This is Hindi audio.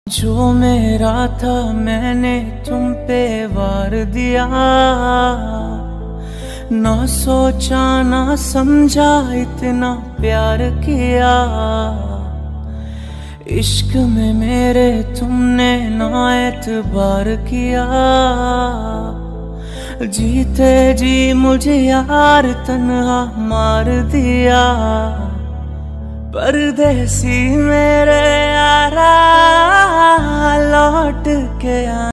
जो मेरा था मैंने तुम पे वार दिया, ना सोचा ना समझा इतना प्यार किया। इश्क में मेरे तुमने ना एतबार किया। जीते जी मुझे यार तन्हा मार दिया। परदेसी मेरे यारा लौट के आ